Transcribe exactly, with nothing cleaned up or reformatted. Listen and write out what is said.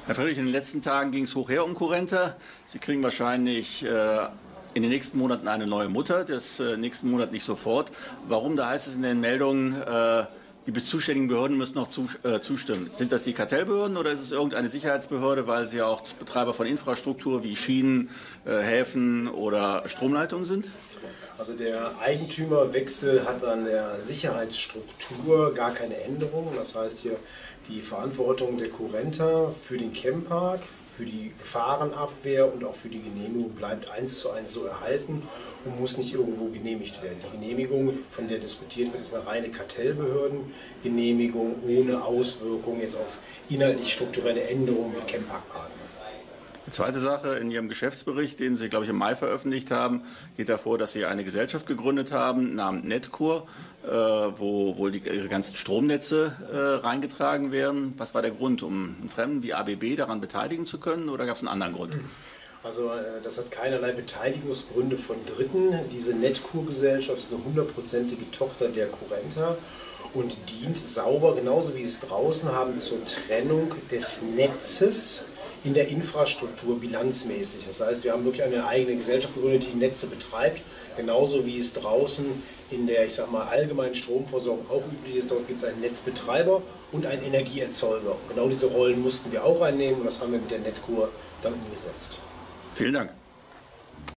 Herr Friedrich, in den letzten Tagen ging es hoch her um Currenta. Sie kriegen wahrscheinlich äh, in den nächsten Monaten eine neue Mutter, das äh, nächsten Monat nicht sofort. Warum? Da heißt es in den Meldungen, äh, die zuständigen Behörden müssen noch zu, äh, zustimmen. Sind das die Kartellbehörden oder ist es irgendeine Sicherheitsbehörde, weil sie ja auch Betreiber von Infrastruktur wie Schienen, äh, Häfen oder Stromleitungen sind? Also der Eigentümerwechsel hat an der Sicherheitsstruktur gar keine Änderung. Das heißt hier die Verantwortung der Currenta für den Chempark, für die Gefahrenabwehr und auch für die Genehmigung bleibt eins zu eins so erhalten und muss nicht irgendwo genehmigt werden. Die Genehmigung, von der diskutiert wird, ist eine reine Kartellbehördengenehmigung ohne Auswirkungen jetzt auf inhaltlich strukturelle Änderungen mit Chemparkpartnern. Die zweite Sache, in Ihrem Geschäftsbericht, den Sie, glaube ich, im Mai veröffentlicht haben, geht hervor, dass Sie eine Gesellschaft gegründet haben, namens Netcur, äh, wo wohl die, Ihre ganzen Stromnetze äh, reingetragen werden. Was war der Grund, um einen Fremden wie A B B daran beteiligen zu können, oder gab es einen anderen Grund? Also das hat keinerlei Beteiligungsgründe von Dritten. Diese Netcur-Gesellschaft ist eine hundertprozentige Tochter der Currenta und dient sauber, genauso wie Sie es draußen haben, zur Trennung des Netzes in der Infrastruktur bilanzmäßig. Das heißt, wir haben wirklich eine eigene Gesellschaft gegründet, die Netze betreibt, genauso wie es draußen in der, ich sag mal, allgemeinen Stromversorgung auch üblich ist. Dort gibt es einen Netzbetreiber und einen Energieerzeuger. Und genau diese Rollen mussten wir auch einnehmen und das haben wir mit der Netcur dann umgesetzt. Vielen Dank.